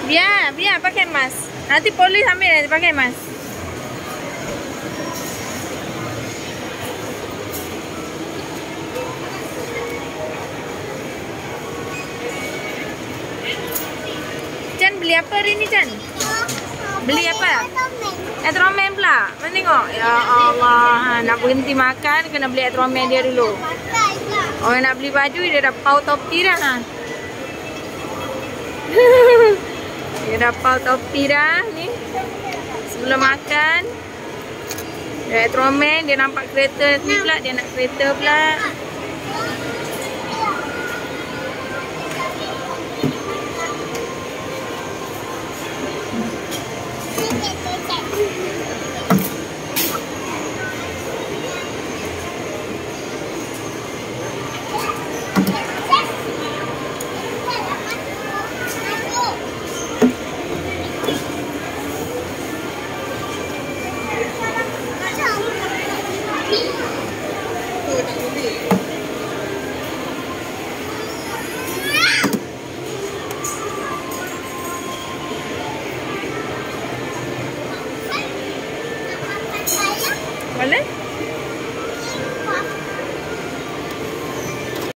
Biar pakai mas. Nanti polis ambil nanti pakai mas. Chan beli apa hari ini Chan? Beli apa? Etromen pula. Mana tengok? Ya Allah, nak berhenti makan kena beli etromen dia dulu. Orang nak beli baju dia dah pau topi dah. Dia dah pau topi dah ni. Sebelum makan dia etromen, dia nampak kereta ni pula, dia nak kereta pula. Boleh?